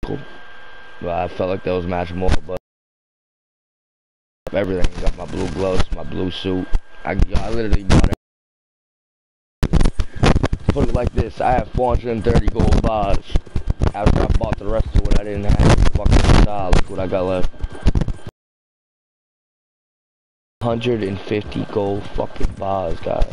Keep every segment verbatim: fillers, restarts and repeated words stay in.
Cool. Well, I felt like that was match more, but everything. Got my blue gloves, my blue suit. I, yo, I literally bought it. Put it like this: I have four hundred thirty gold bars. After I bought the rest of what I didn't have, fucking solid. Look what I got left. one hundred fifty gold fucking bars, guys.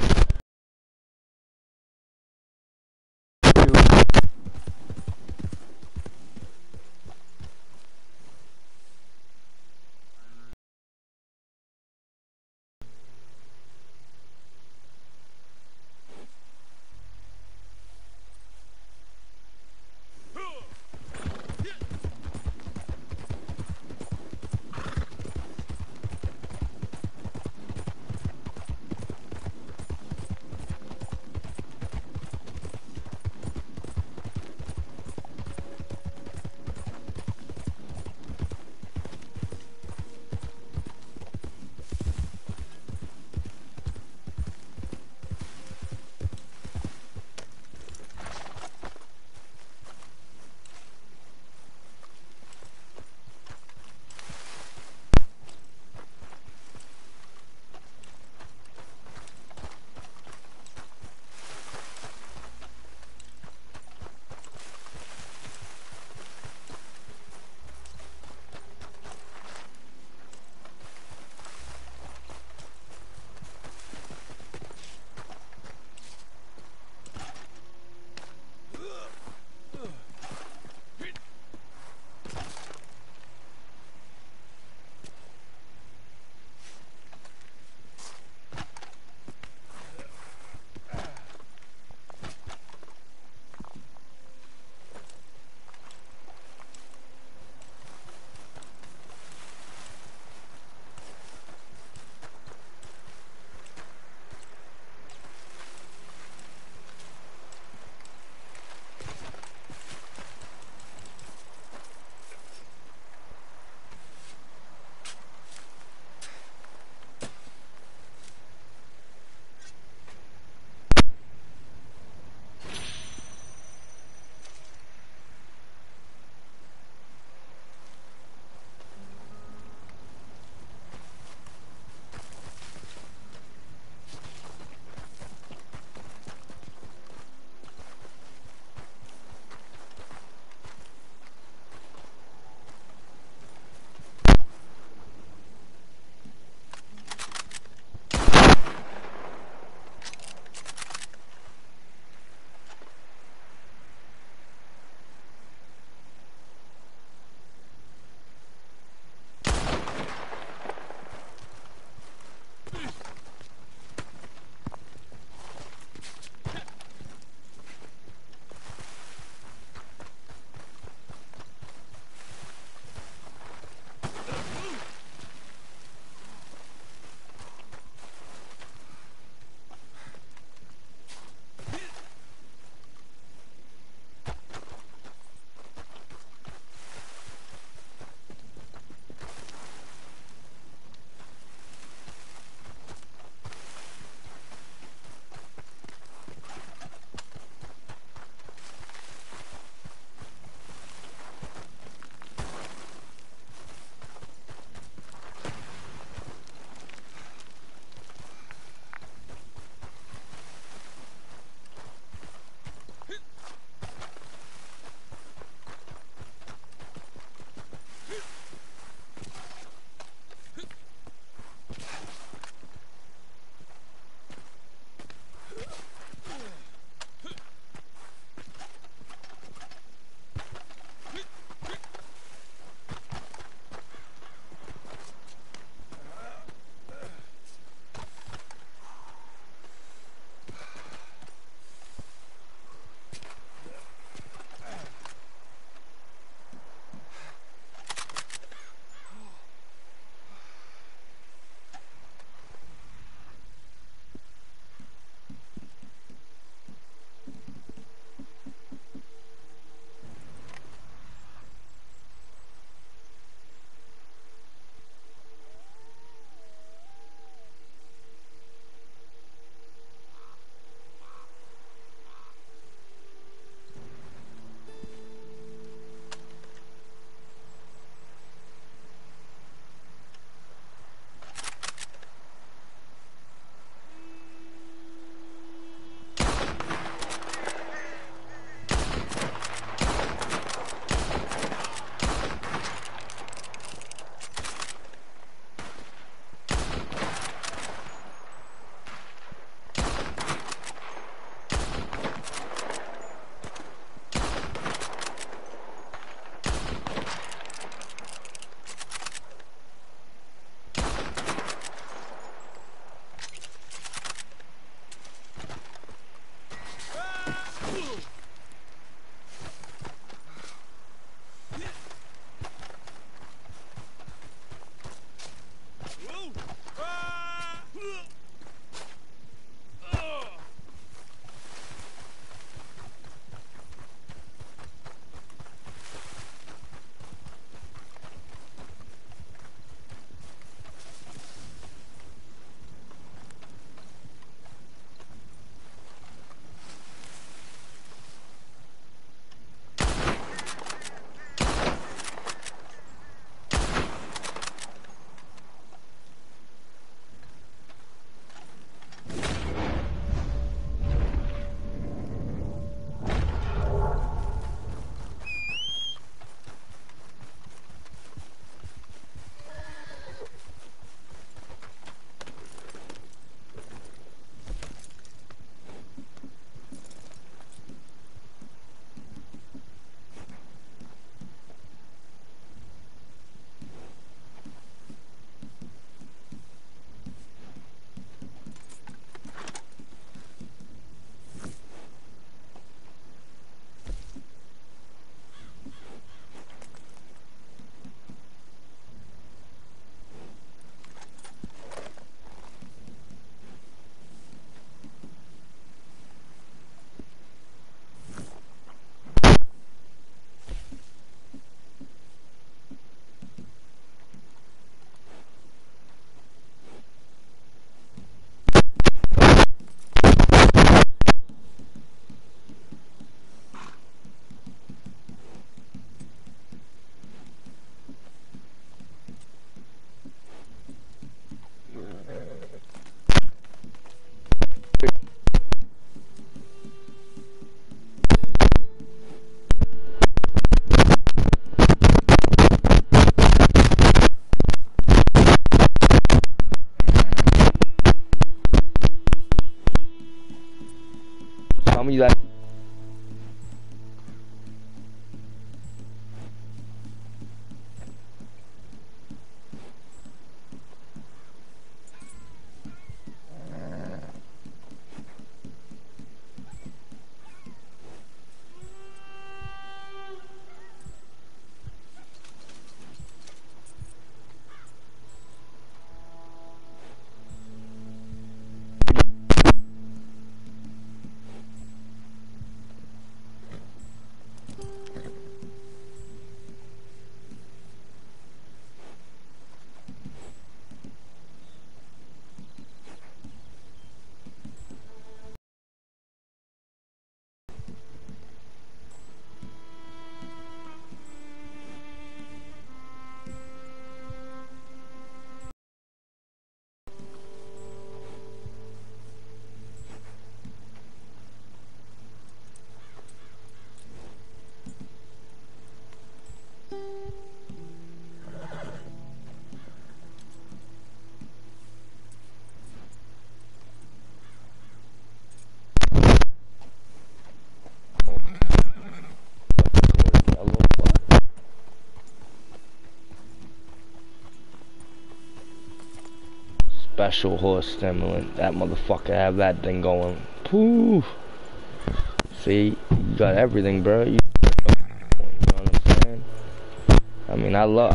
special horse stimulant. That motherfucker have that thing going. Poof. See, you got everything, bro. You, you know what I'm saying? I mean, I love.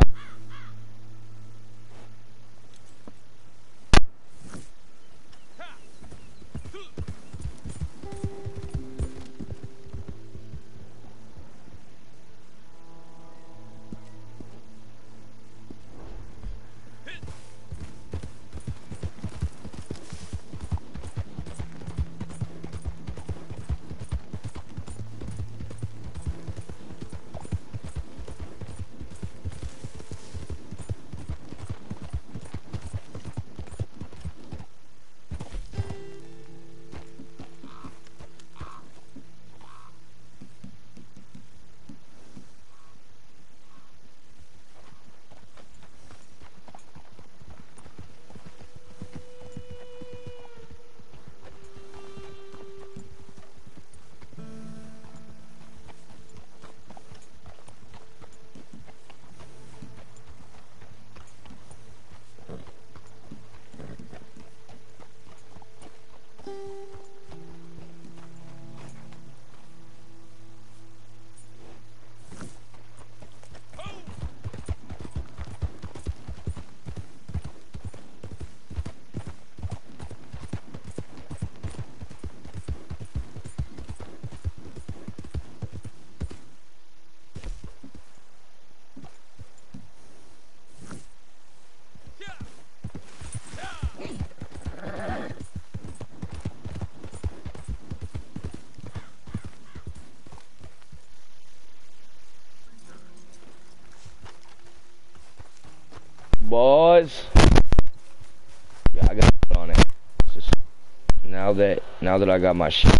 Boys, yeah, I got it on it. Just now that now that I got my shit.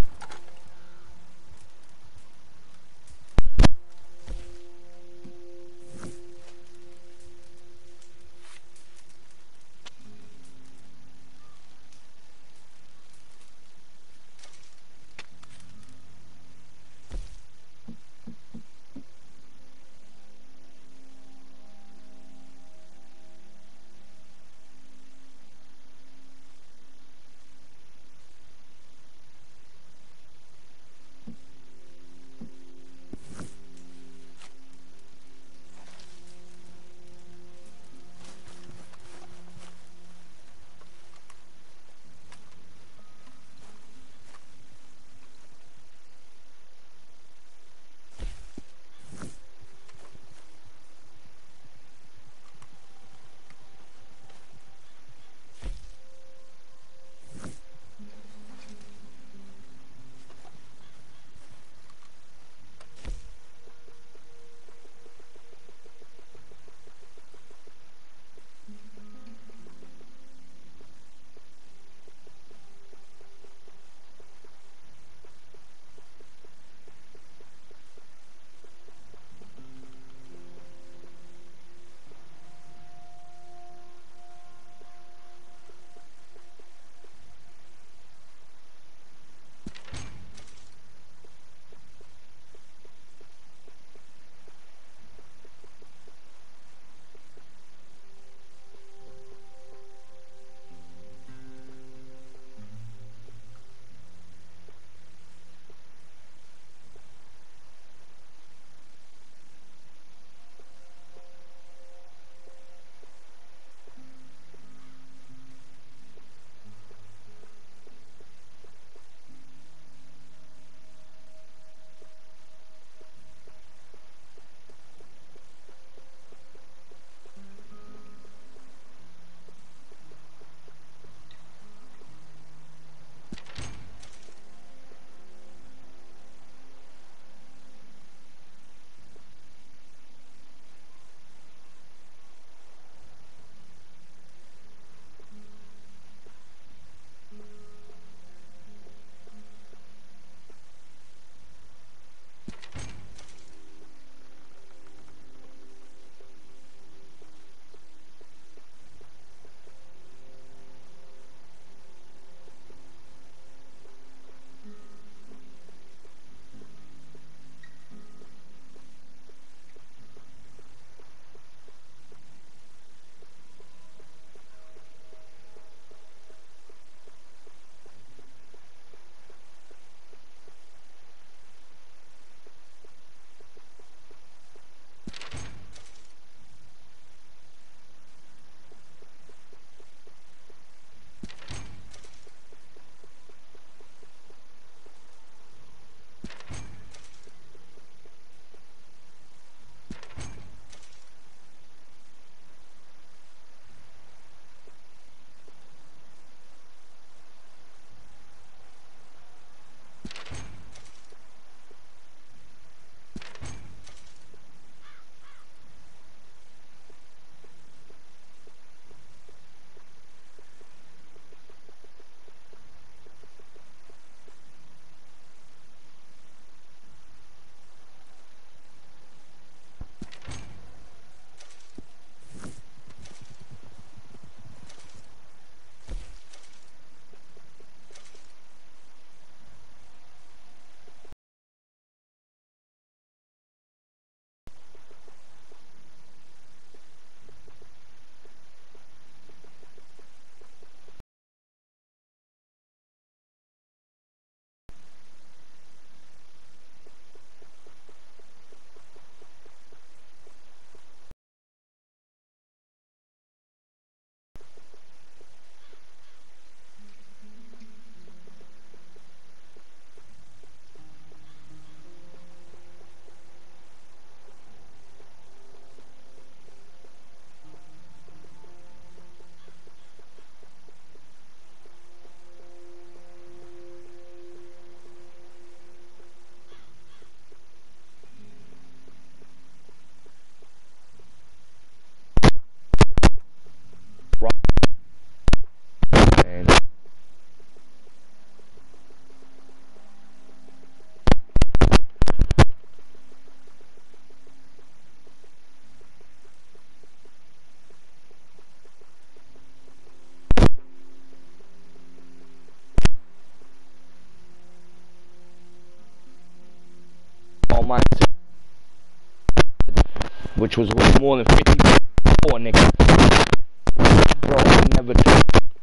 which was worth more than fifty-four, nigga. Bro, I never took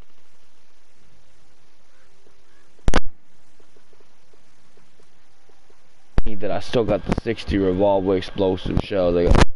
that. I still got the sixty revolver explosive shell. They got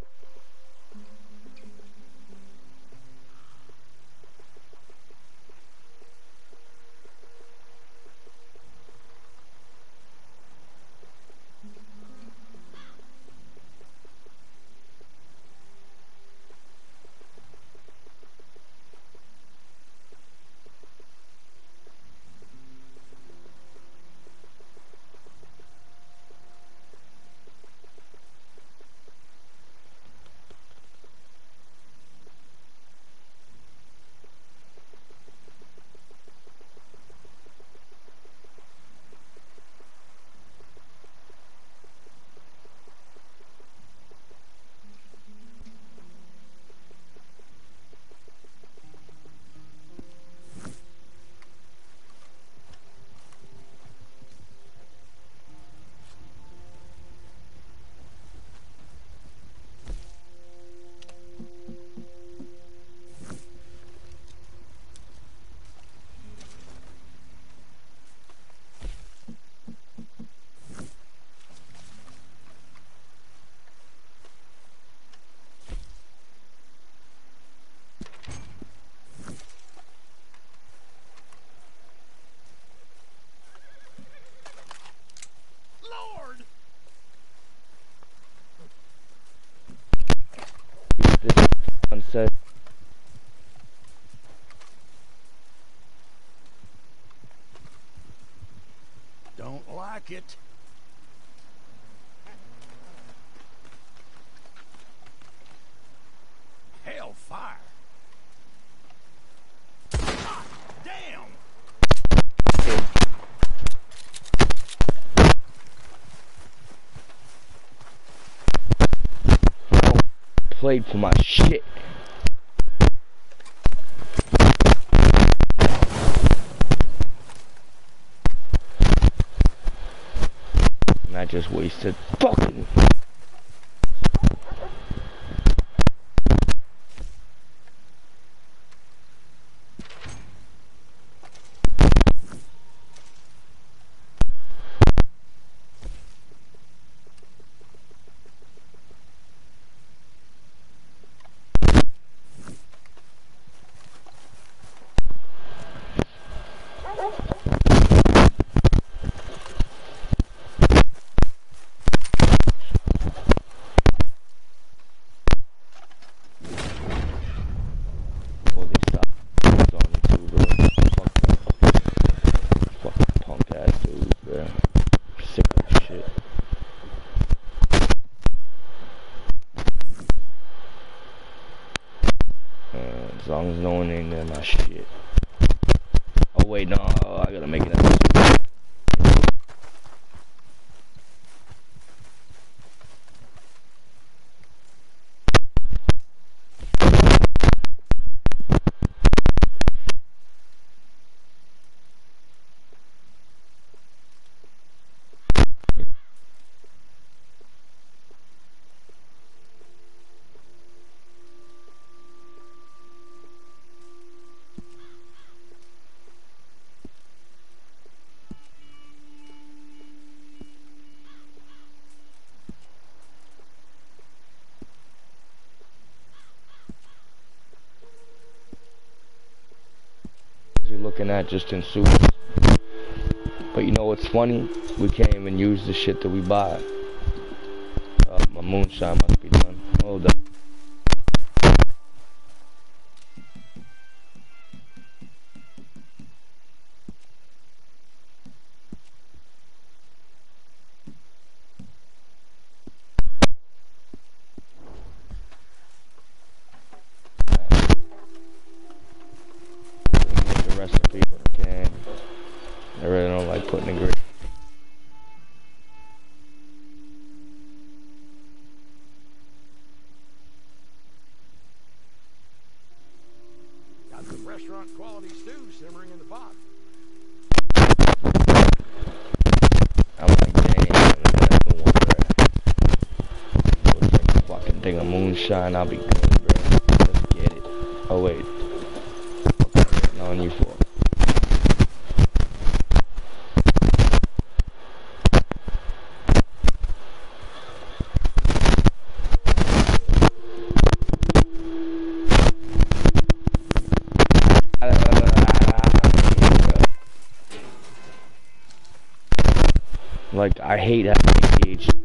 said don't like it. Hellfire. God damn. played for my shit. I just wasted fucking as long as no one ain't in my shit. Oh wait, no, I gotta make it up. You're looking at just in suits. But you know what's funny? We can't even use the shit that we buy. Uh, my moonshine must be done. Hold up. Recipe, but I can. I really don't like putting ingredients. Got some restaurant quality stew simmering in the pot. I'm like, damn, that's the one that. We'll take the fucking take a moonshine, I'll be good, bro. Let's get it. Oh wait. Okay, on you for. Like, I hate having A D H D.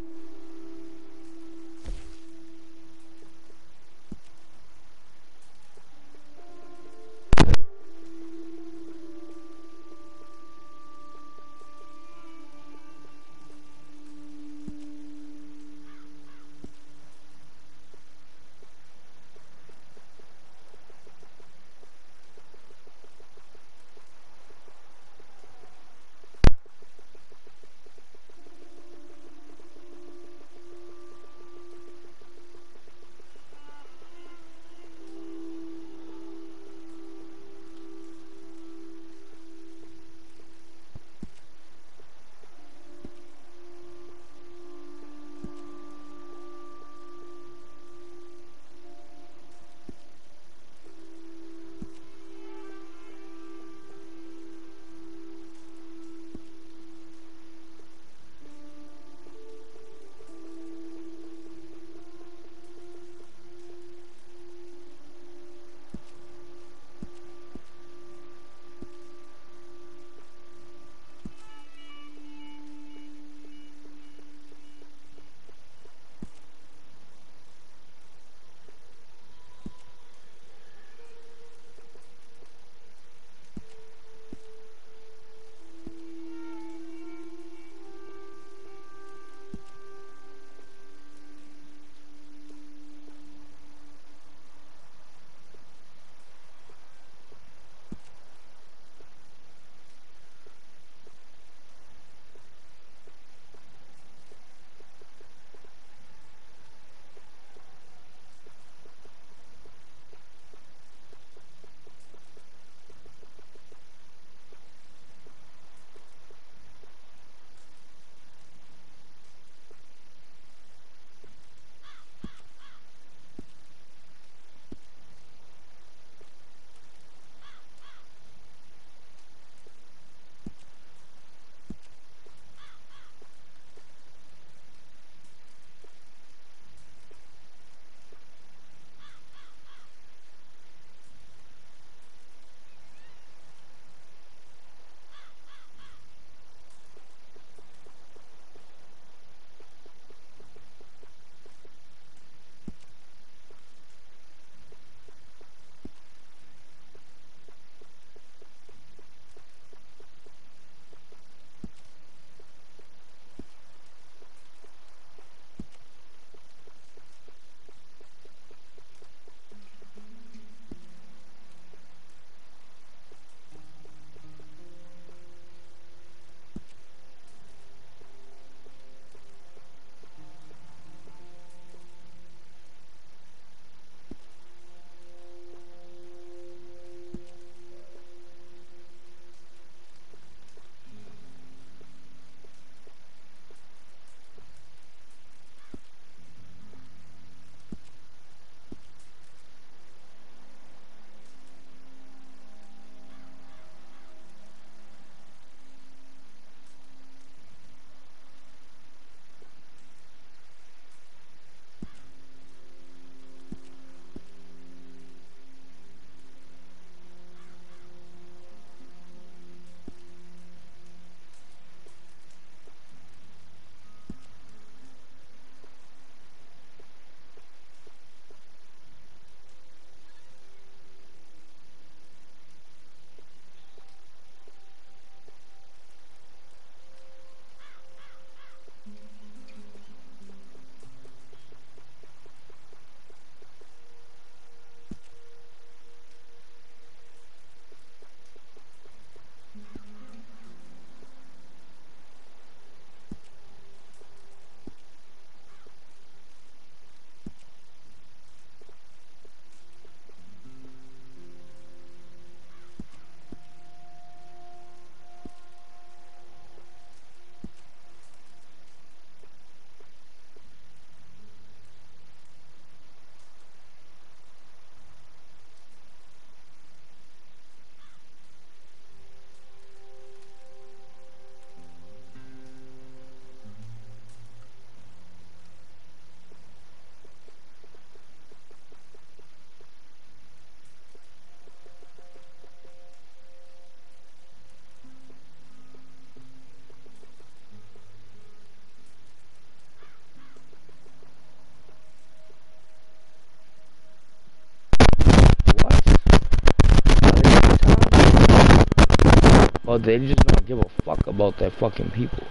Or they just don't give a fuck about their fucking people.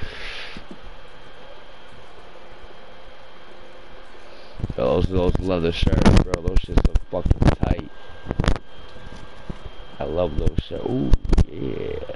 Those those leather shirts, bro. Those shits are fucking tight. I love those shirts. Ooh, yeah.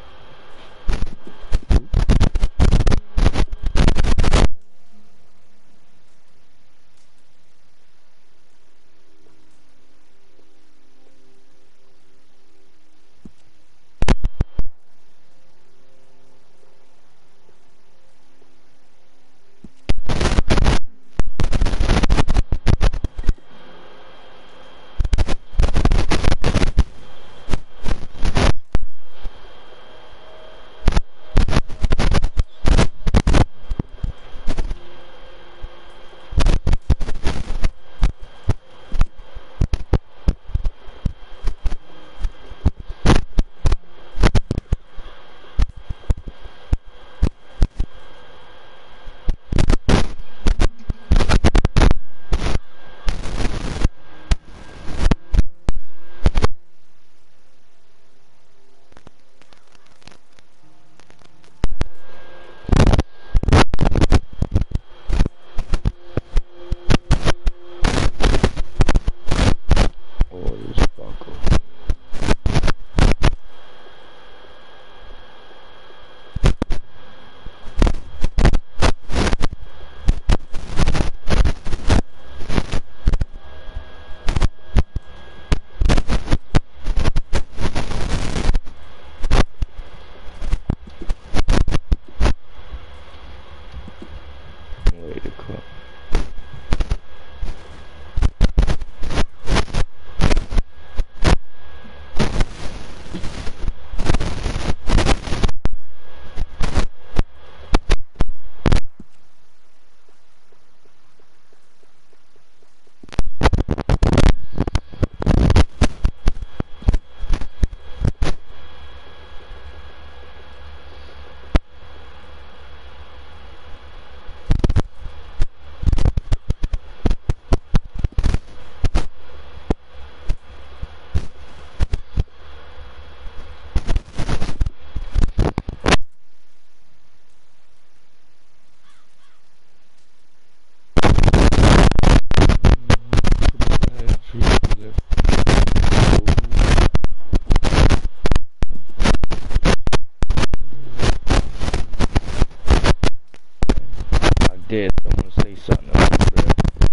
Did I want to say something else, bro.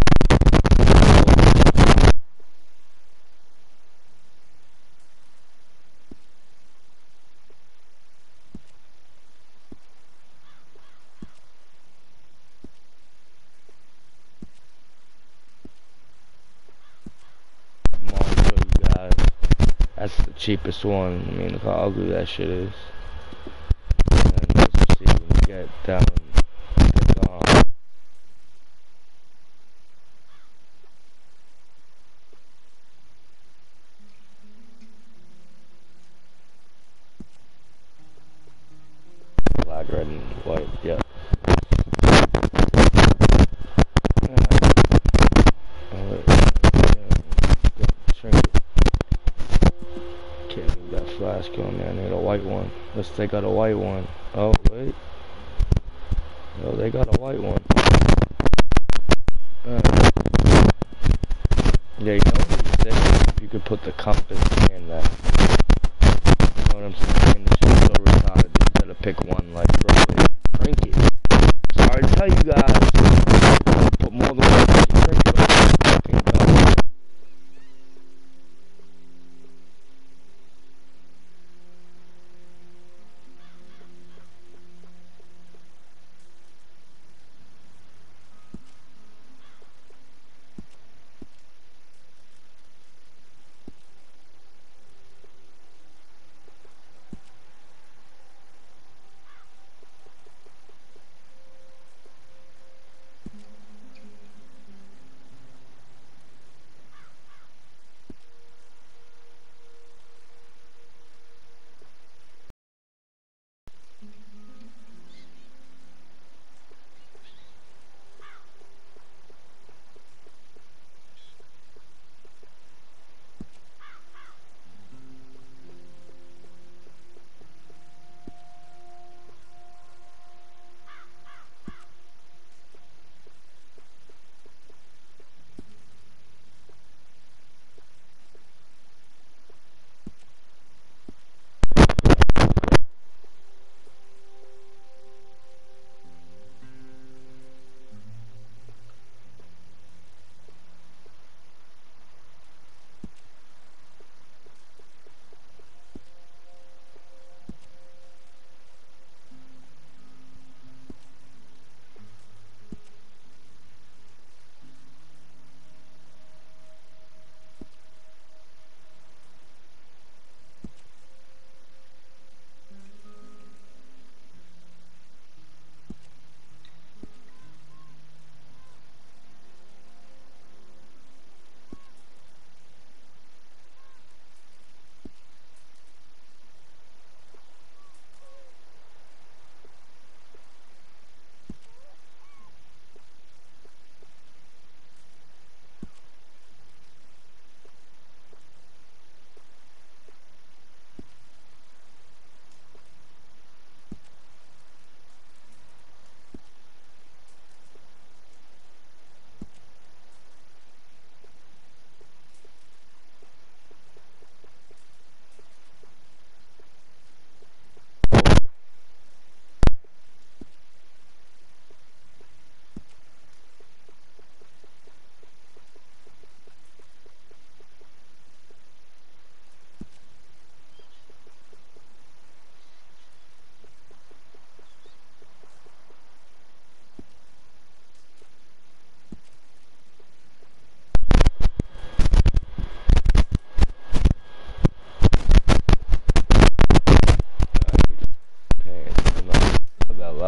I'm gonna show you guys. That's the cheapest one. I mean, look how ugly that shit is. And let's see if we can get down. Get on. Black, red, and white, yeah. Can't leave that flask on there. I need a white one. Let's take out a white one. Oh, wait. Oh, they got a white one. Uh, yeah, you know what he said? If you could put the compass in that. You know what I'm saying? This shit's so retarded. You gotta pick one, like, bro. Crank it. Sorry to tell you guys. Put more than one. Crank it on the fucking gun.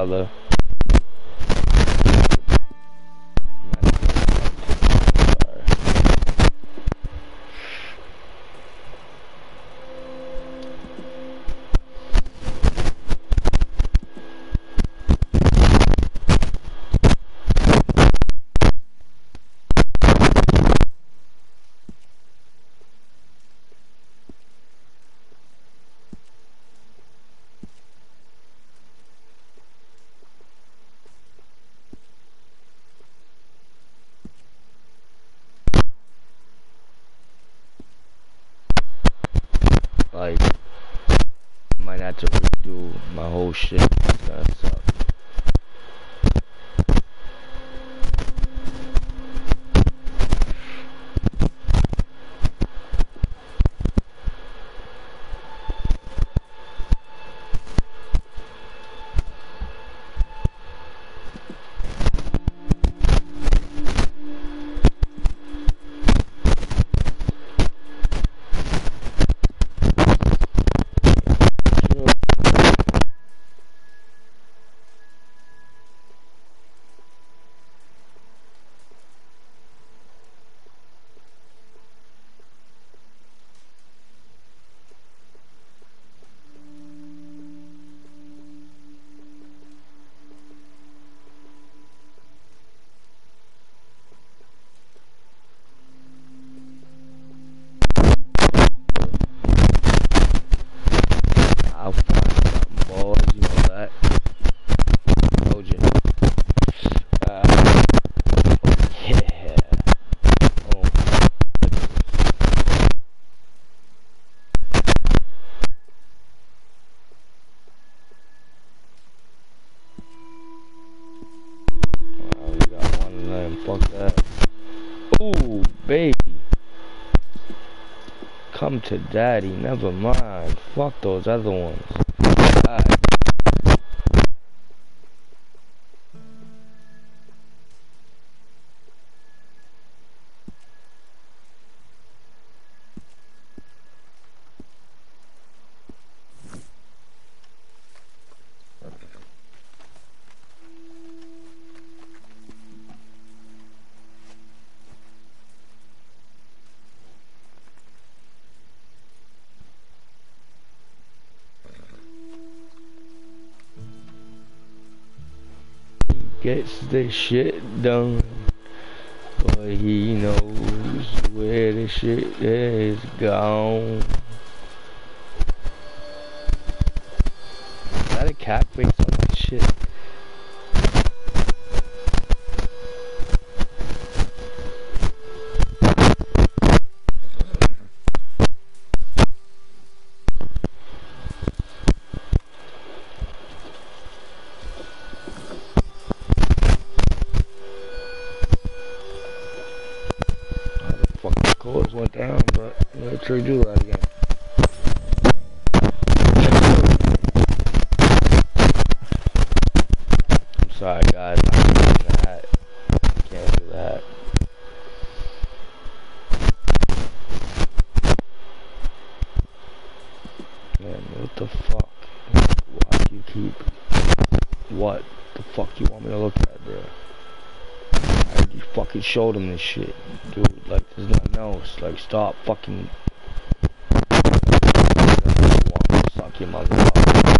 brother. Like, I might have to redo my whole shit. It's gonna suck. I'll find something, boys, you know that. Told you. Uh, oh, yeah. Oh. Wow, we got one of them. Fuck that. Ooh, baby. Come to daddy. Never mind. Fuck those other ones. Alright. Gets the shit done, but he knows where the shit is gone. Is that a cat face on that shit? Codes went down, but let's redo that again. I'm sorry, guys. I'm not doing that. Can't do that. Man, what the fuck? Why do you keep? What the fuck you want me to look at, bro? I already fucking showed him this shit, dude. Like, there's nothing else. Like, stop fucking. Suck your motherfucker.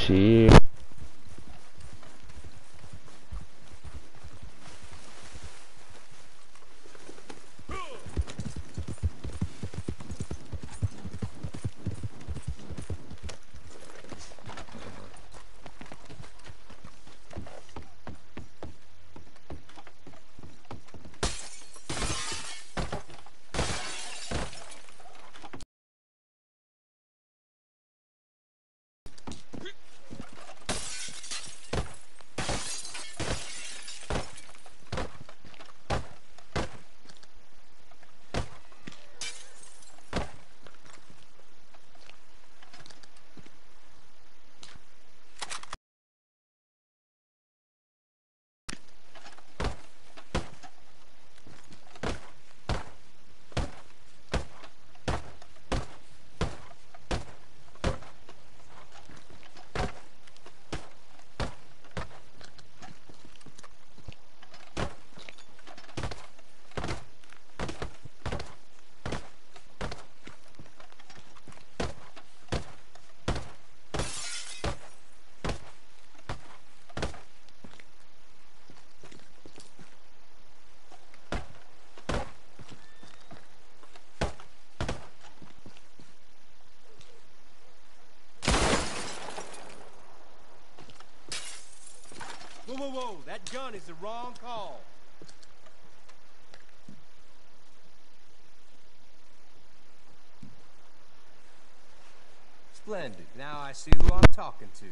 Cheers. Whoa, whoa, whoa, that gun is the wrong call. Splendid. Now I see who I'm talking to.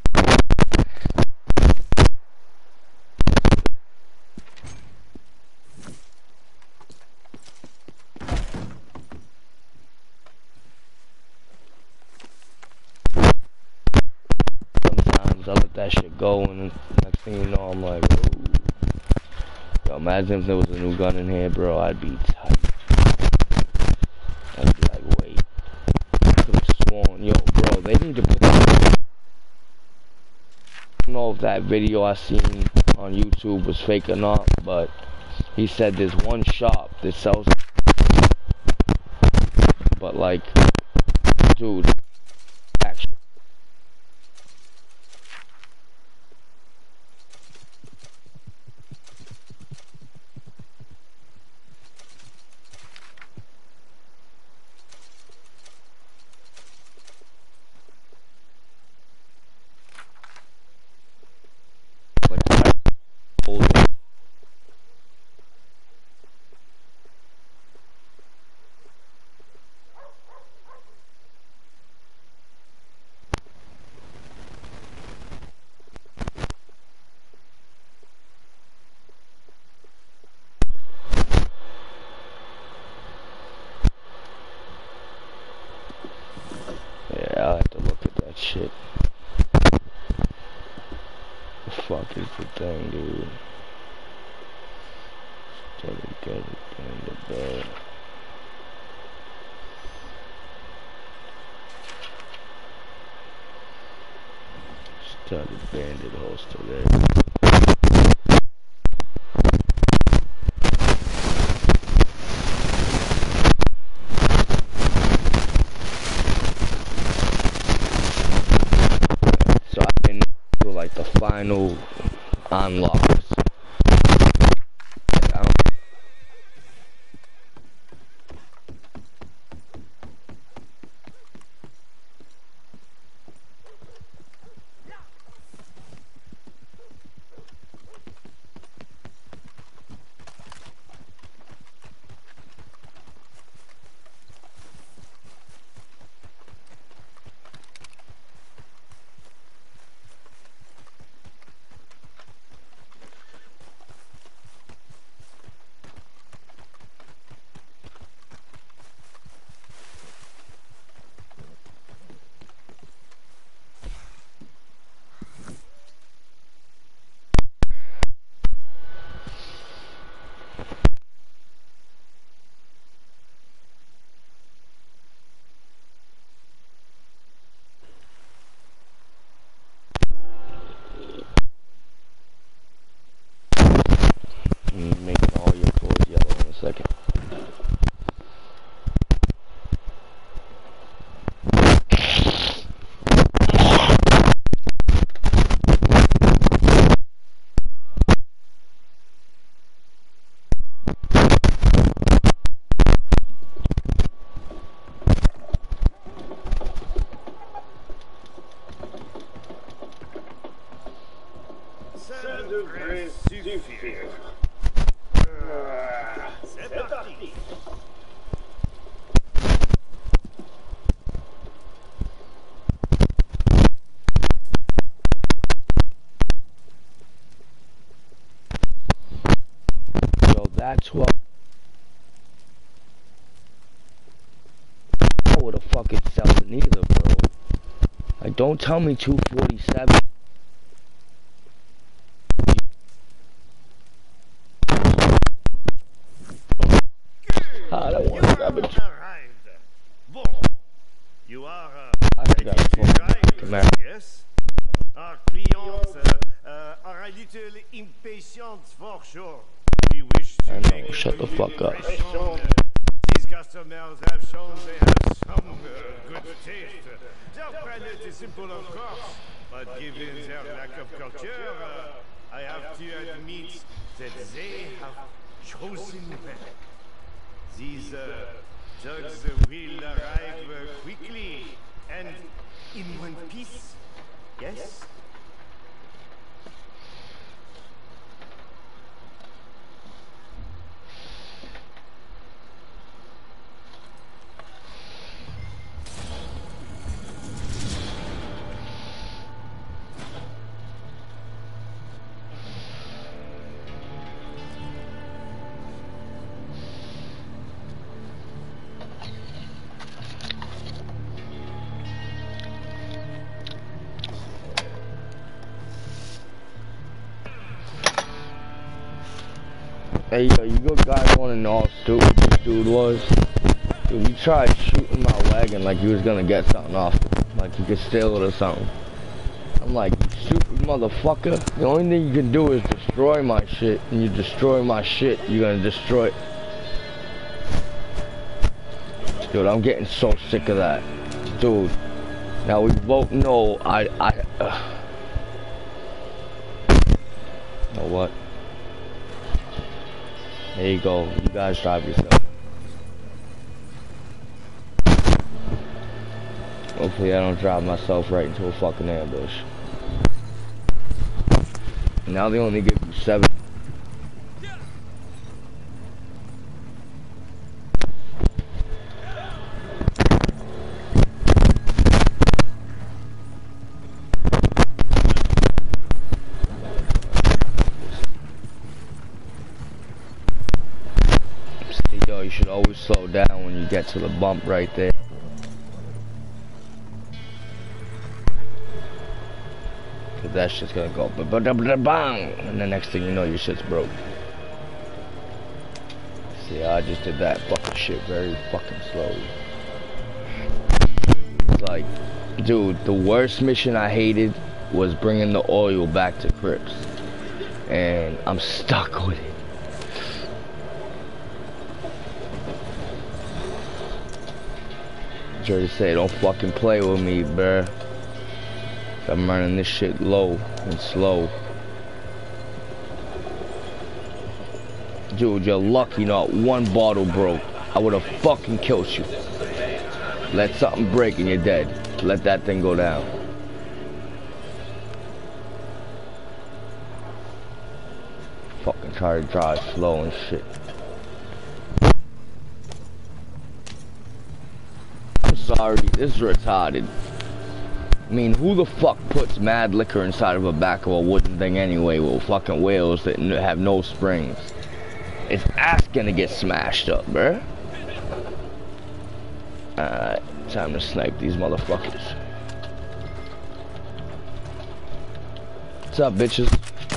Sometimes I let that shit go, and next thing you know, I'm like, ooh. Yo, imagine if there was a new gun in here, bro. I'd be tight. I'd be like, wait. I could have sworn, yo, bro, they need to put that. I don't know if that video I seen on YouTube was fake or not, but he said there's one shop that sells, but like, dude, actually. Yeah, I have to look at that shit. The fuck is the thing, dude? Started getting in the bed. Started bandit holster there. So I've been to like the final unlocks. I don't fear. C'est parti. Yo, that's what. I would have fucking sell it neither, bro. Like, don't tell me two forty-seven. I don't want to grab it. Bon. You are I uh, forgot to ready to drive, come out. yes? Our clients uh, uh, are a little impatient for sure. We wish to I know, make shut a the good fuck up. impression. These customers have shown they have some uh, good taste. Their palate is simple, of course, but given their lack of culture, uh, I have to admit that they have chosen well. These uh, dogs will arrive uh, quickly and in one piece. Yes? Hey, yo, you good guys want to know how stupid this dude was? Dude, he tried shooting my wagon like he was gonna get something off it. Like he could steal it or something. I'm like, you stupid motherfucker. The only thing you can do is destroy my shit. And you destroy my shit, you're gonna destroy it. Dude, I'm getting so sick of that. Dude, now we both know I, I, uh. You know what? There you go. You guys drive yourself. Hopefully I don't drive myself right into a fucking ambush. Now they only give you seven. Yo, you should always slow down when you get to the bump right there. Cause that shit's gonna go ba-ba-da-ba-da-bang, and the next thing you know, your shit's broke. See, I just did that fucking shit very fucking slowly. It's like, dude, the worst mission I hated was bringing the oil back to Crips. And I'm stuck with it. Jerry say, don't fucking play with me, bruh. I'm running this shit low and slow. Dude, you're lucky not one bottle broke. I would have fucking killed you. Let something break and you're dead. Let that thing go down. Fucking try to drive slow and shit. Sorry, this is retarded. I mean, who the fuck puts mad liquor inside of a back of a wooden thing anyway with fucking wheels that have no springs? It's ass gonna get smashed up, bruh. Alright, time to snipe these motherfuckers. What's up, bitches?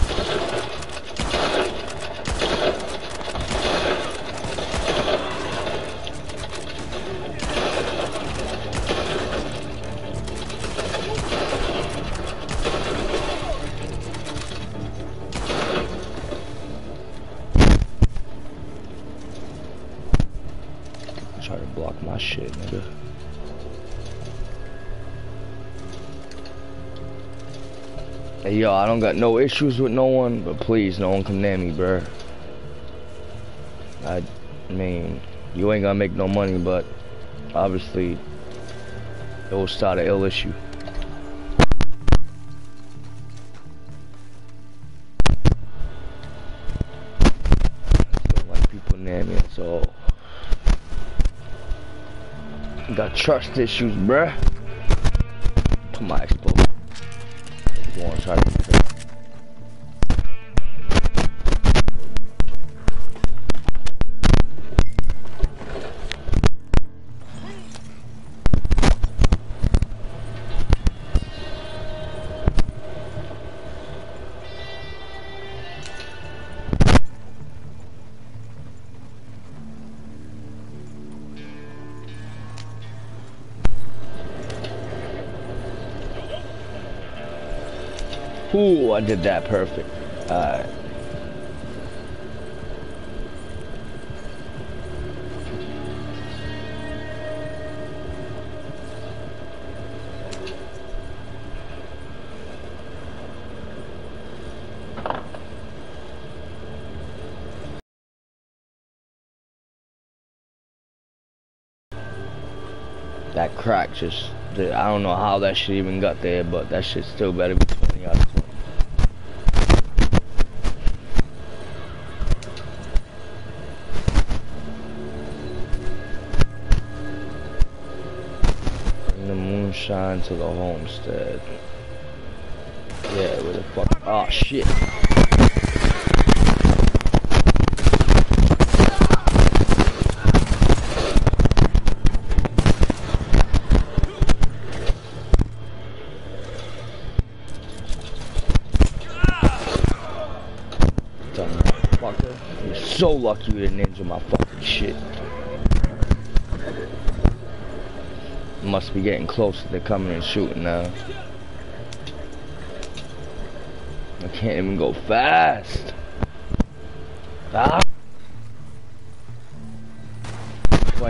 Try to block my shit, nigga. Hey, yo, I don't got no issues with no one, but please, no one come near me, bruh. I mean, you ain't gonna make no money, but obviously, it will start an ill issue. got trust issues, bruh. Put my explosive. Go on, try to get it. Ooh, I did that perfect. Alright. That crack just, I don't know how that shit even got there, but that shit still better be twenty out of twenty. Bring the moonshine to the homestead. Yeah, where the fuck? Oh shit. You're so lucky you didn't injure my fucking shit. Must be getting closer to coming and shooting now. I can't even go fast. Ah. Playing.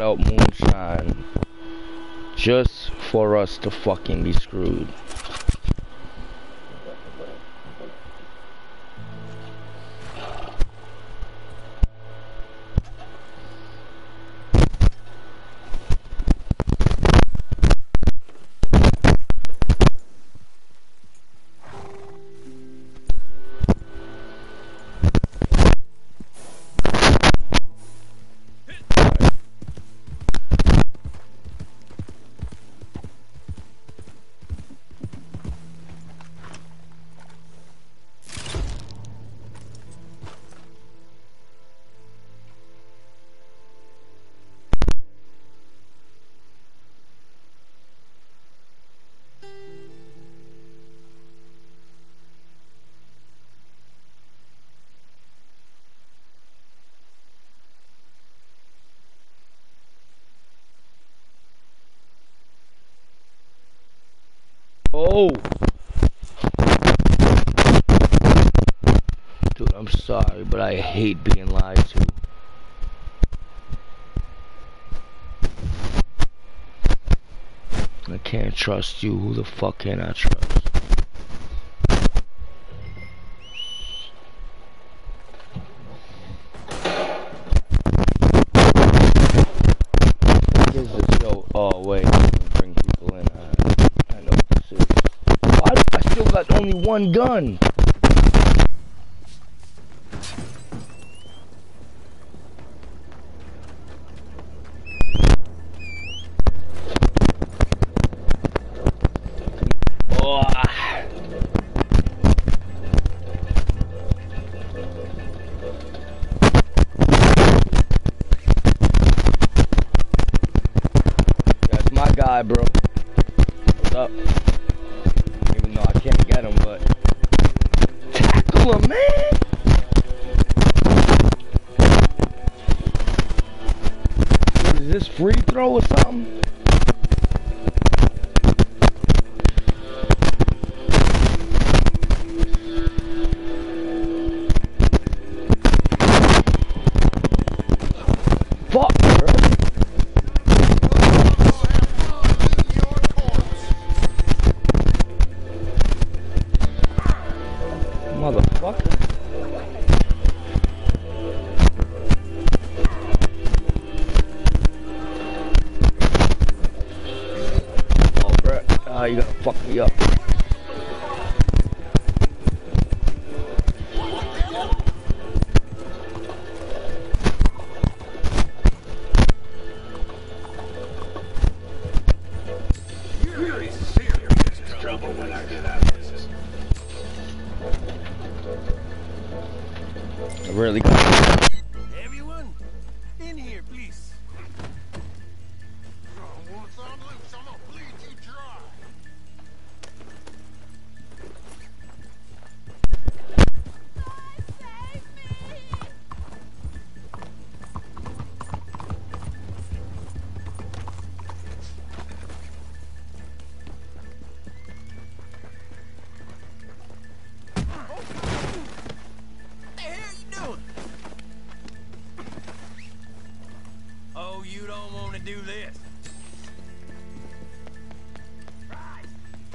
out moonshine just for us to fucking be screwed. Oh! Dude, I'm sorry, but I hate being lied to. I can't trust you. Who the fuck can I trust? What is this? Yo, oh wait, bring people in. I, I know what this is. Why do I still got only one gun? Guy, bro. What's up? Even though I can't get him, but tackle him, man. Is this free throw or something? Fuck, bro. Motherfucker. Oh, bro. Ah, you gotta fuck me up. You're in serious trouble when I get out of this. I really got Everyone, in here, please. Oh, once I'm loose, I'm gonna bleed you dry. What the hell you doing? Oh, you don't want to do this. Right.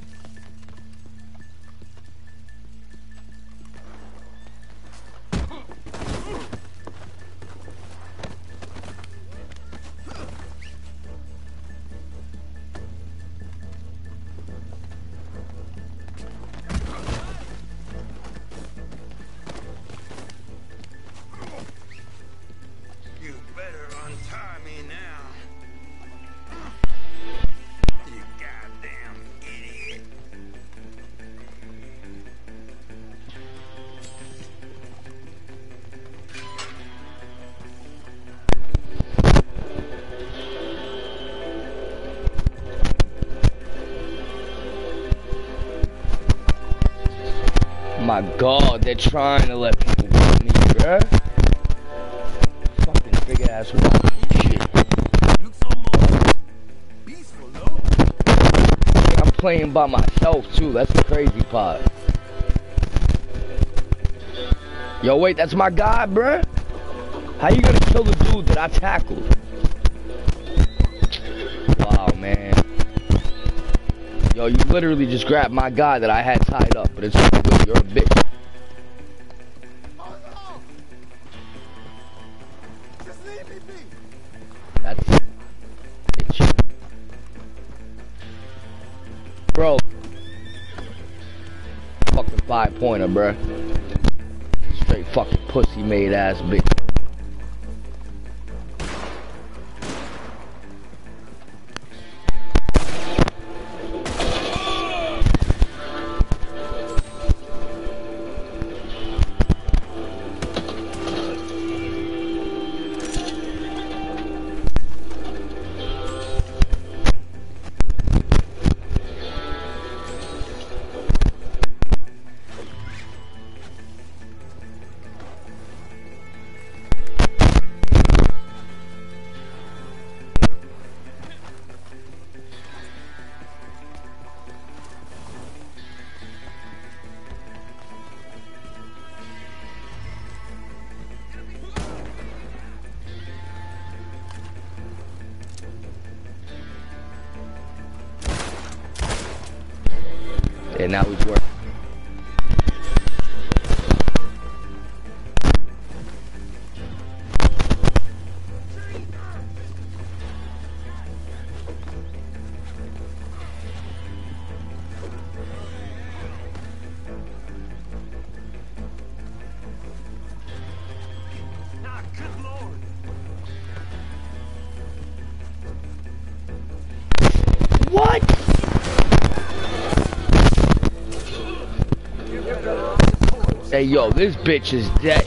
You better untie me now. You goddamn idiot. my god, they're trying to let people get me, bruh. Fucking big ass rock shit. Looks almost peaceful, no? I'm playing by myself too, that's the crazy part. Yo, wait, that's my guy, bruh. How you gonna kill the dude that I tackled? man. Yo, you literally just grabbed my guy that I had tied up, but it's okay, you're a bitch. Oh no! Just leave me be. That's it. Bitch. Bro. Fucking five pointer, bruh. Straight fucking pussy made ass bitch. And now he's working. Ah, good lord. What? Hey yo, this bitch is dead.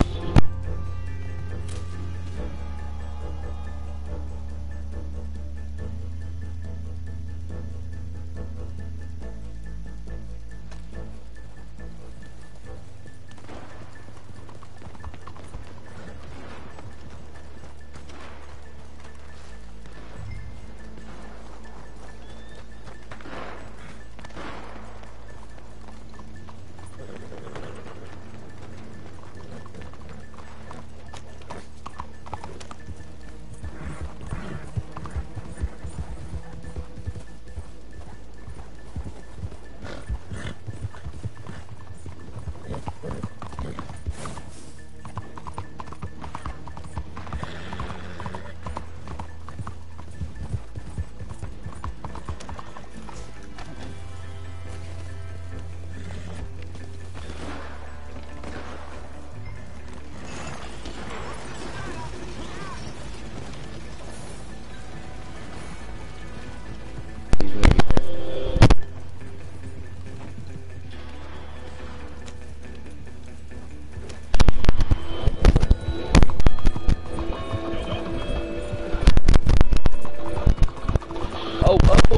Oh, oh.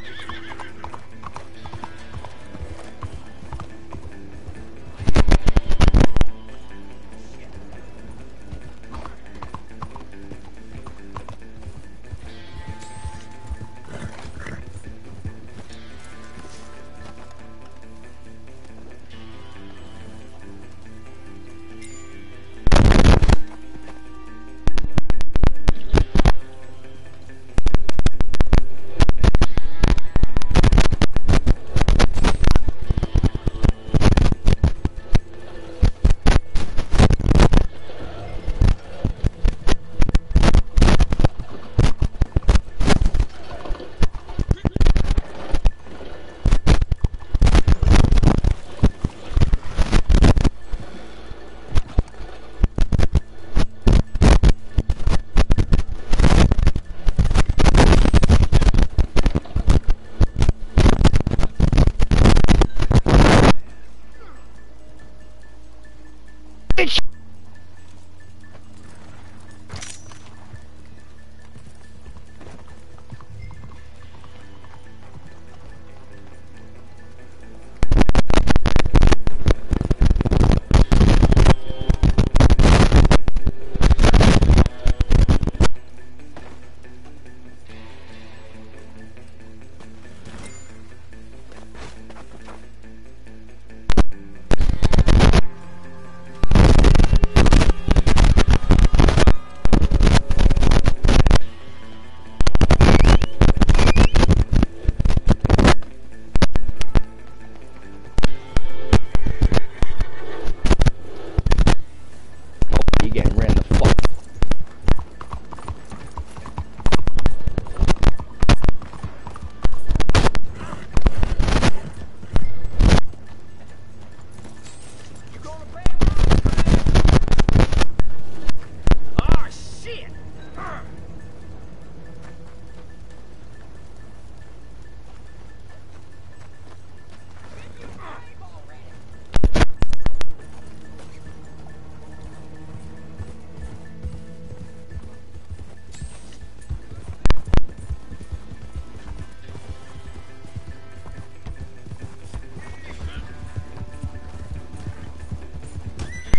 Bitch.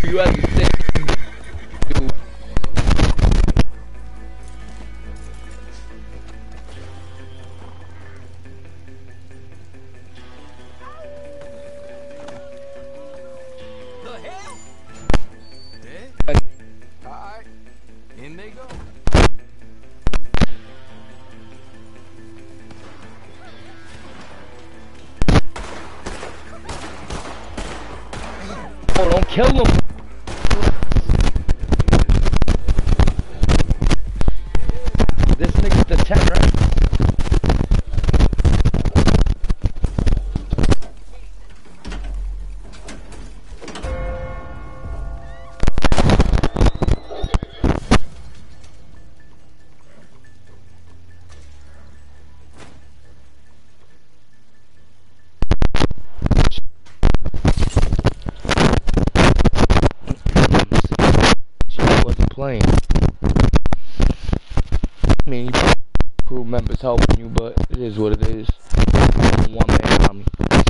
you have to stay. The hell? Dead? Alright. In they go. Oh, don't kill him. This nigga's the ten, right? Playing. I mean, crew members helping you, but it is what it is. One man army.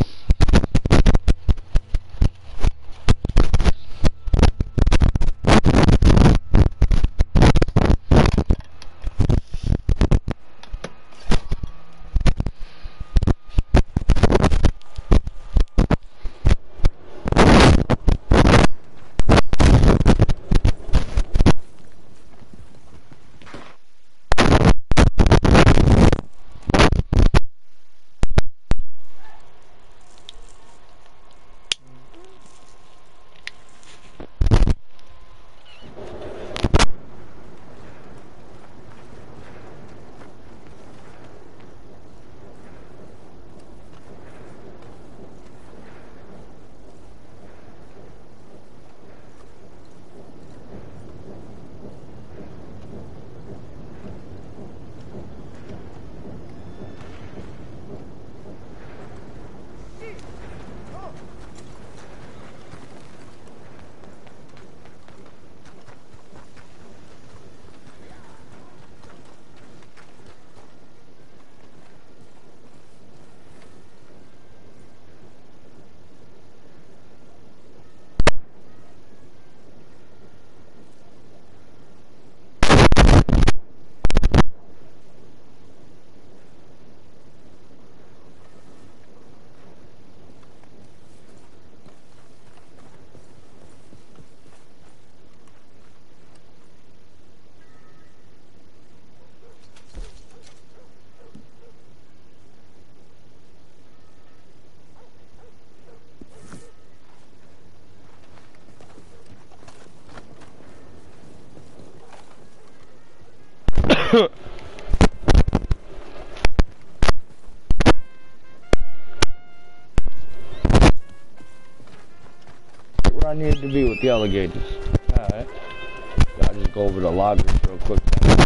Where I needed to be with the alligators. Alright. Gotta just go over the loggers real quick.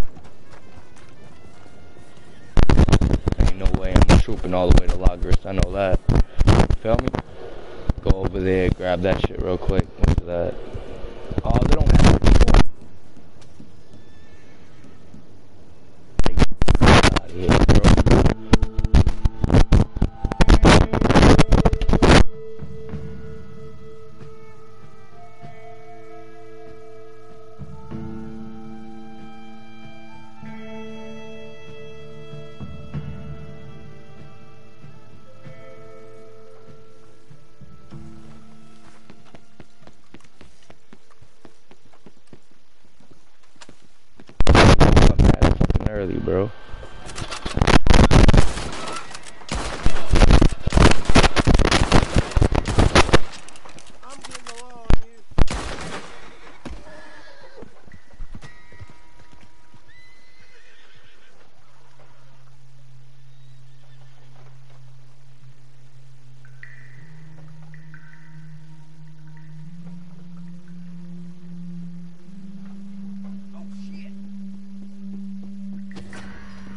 Ain't no way I'm trooping all the way to loggers. I know that. Feel me? Go over there, grab that shit real quick. What's that? Oh, they don't have it anymore. Get out of here, bro. Early, bro. I'm getting along on you. Oh shit.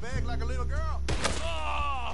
leg like a little girl. Oh!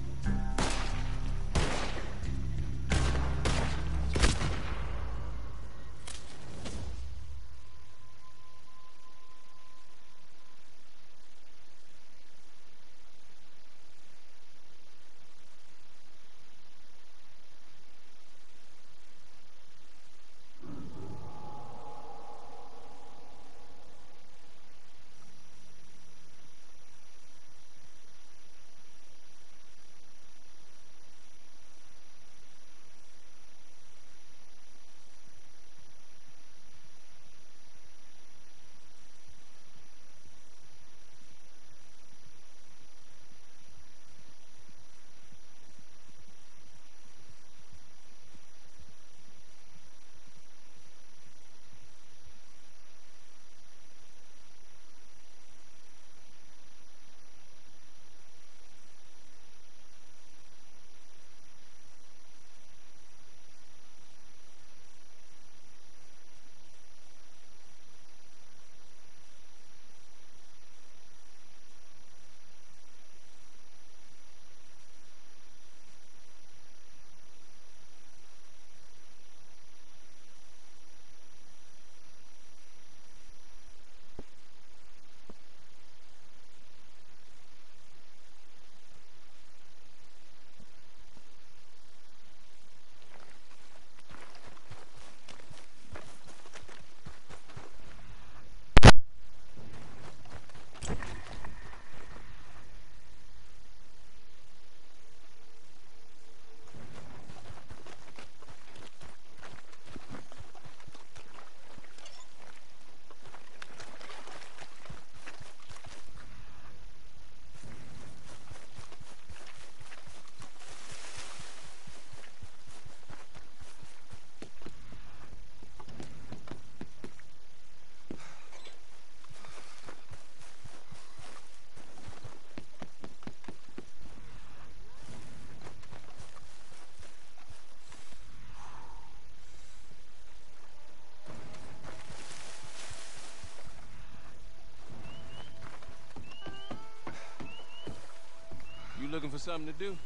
You looking for something to do?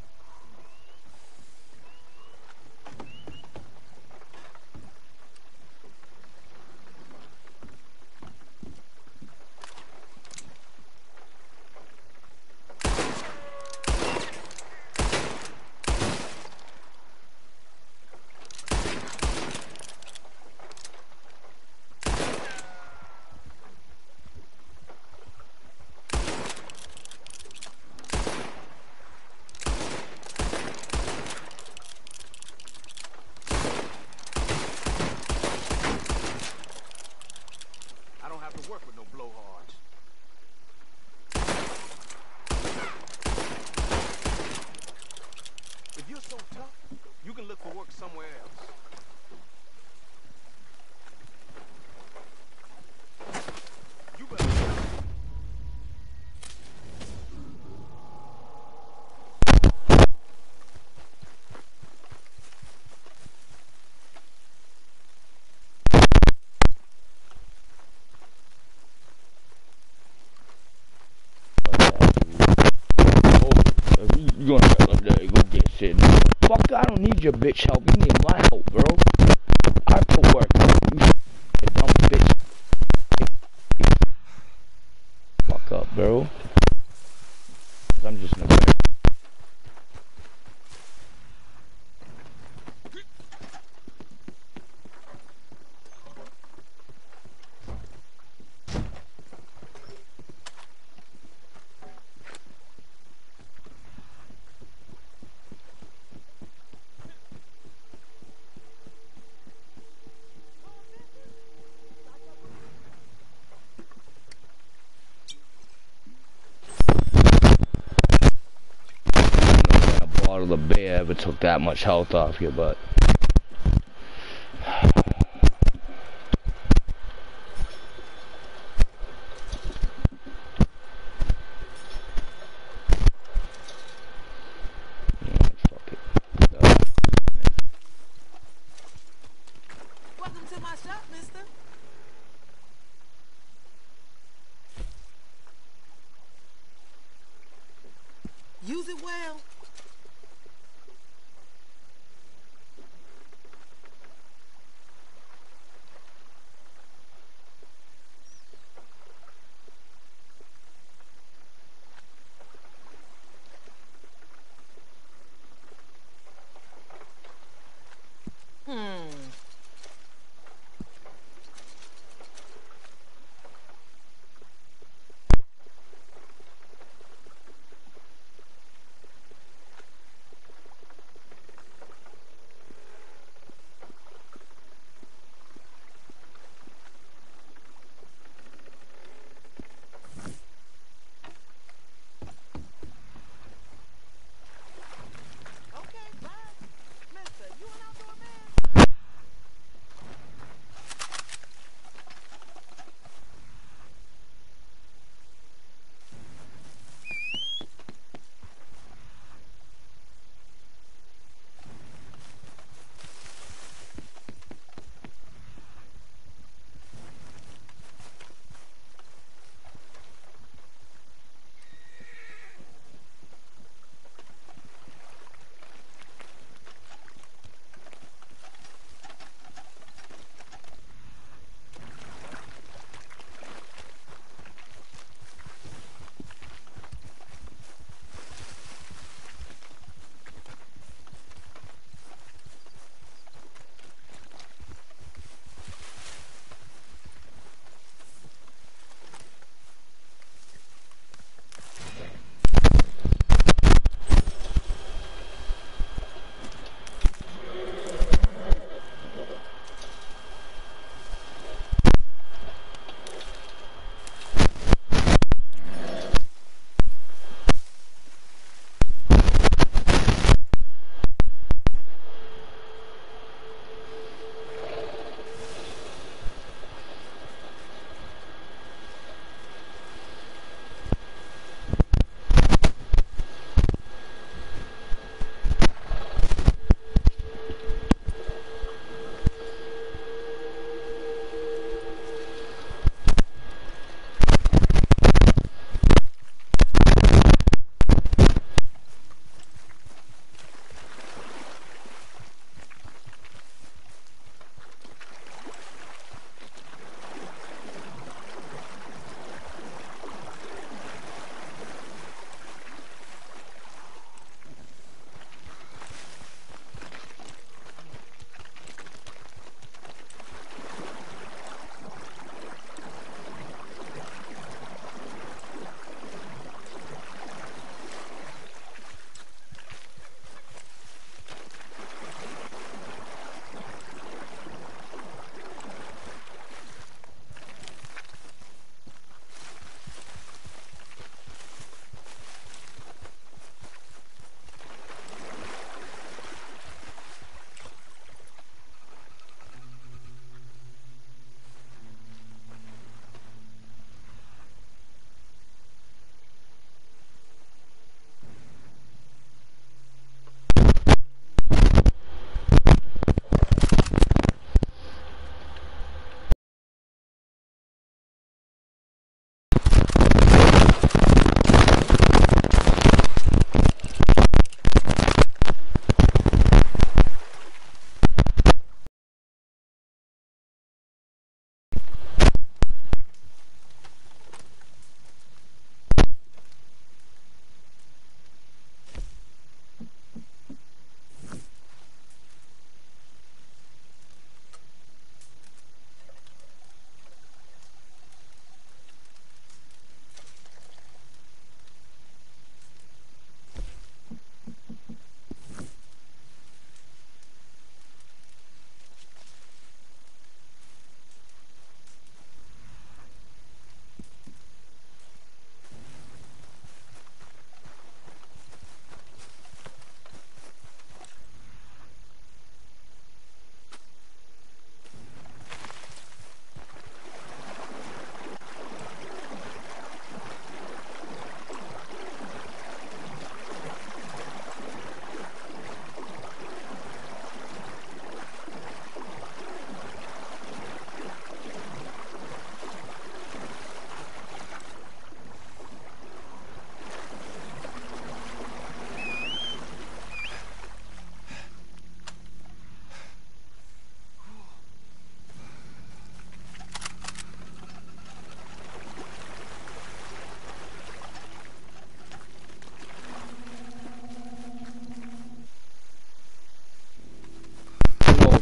Work with no blowhards. If you're so tough, you can look for work somewhere else. You better. You gonna go get shit. Fuck, I don't need your bitch help. You need my help, bro. I put work. You a dumb bitch. Fuck up, bro. I'm just in a bed. The bear ever took that much health off you, but Welcome to my shop, mister. well. Hmm.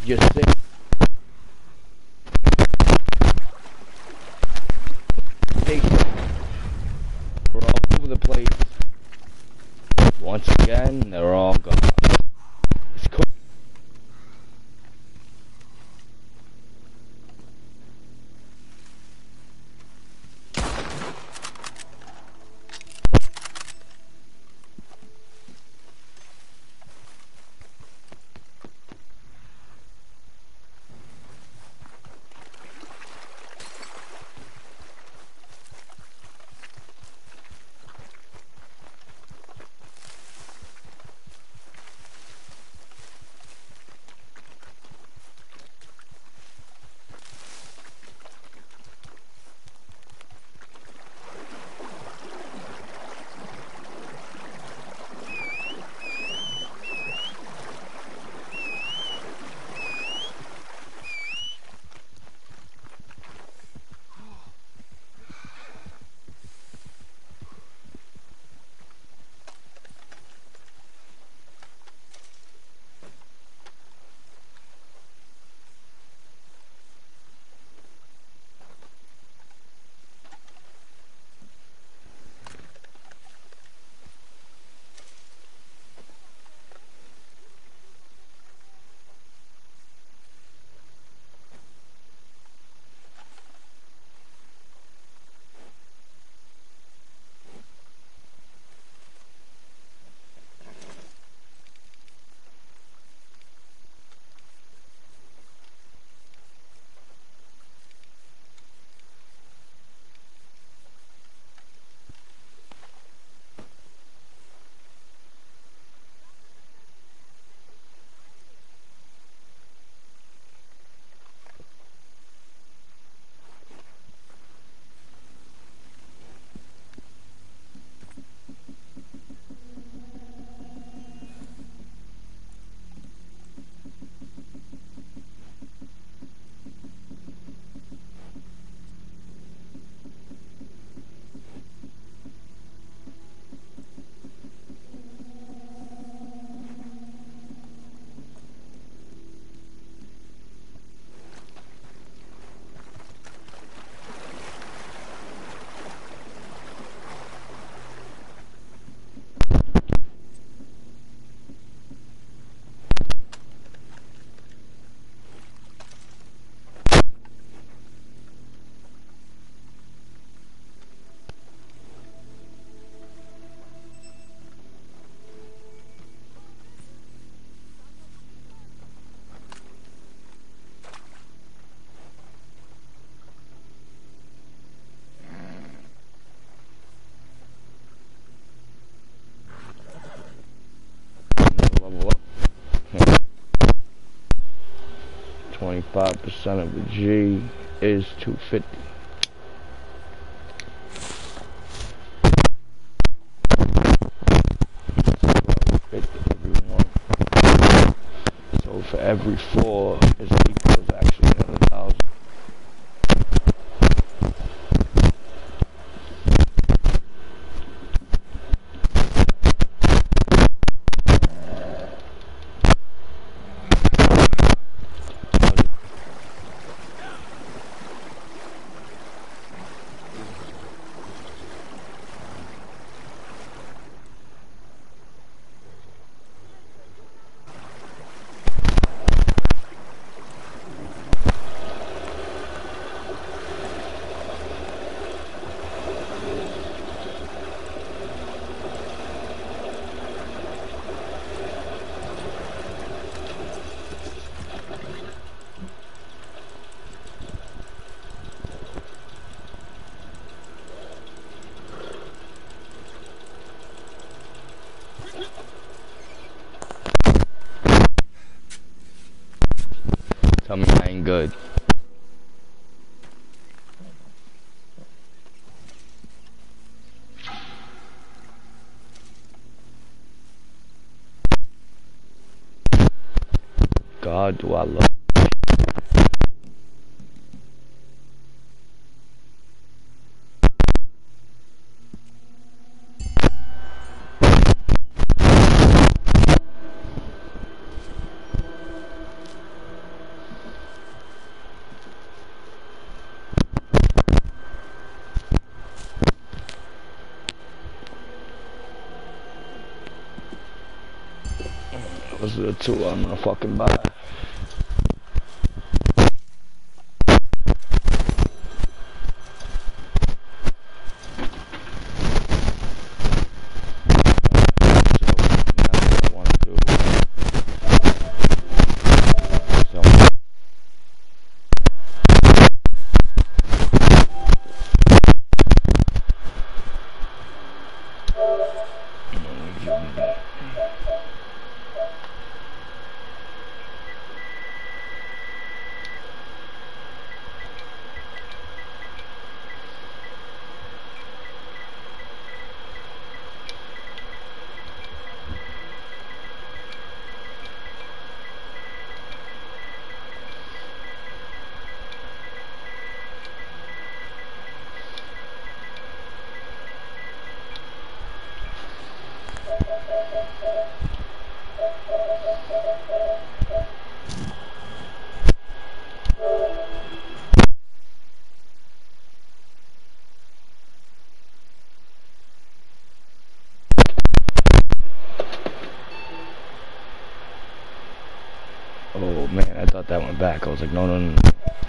just sit. We're all over the place. Once again, they're all gone. It's cool. twenty-five percent of a G is two fifty. So for every four is equals actually another thousand. Tell me I ain't good. God, do I love Those are the two I'm gonna fucking buy. Oh man, I thought that went back. I was like, no, no, no.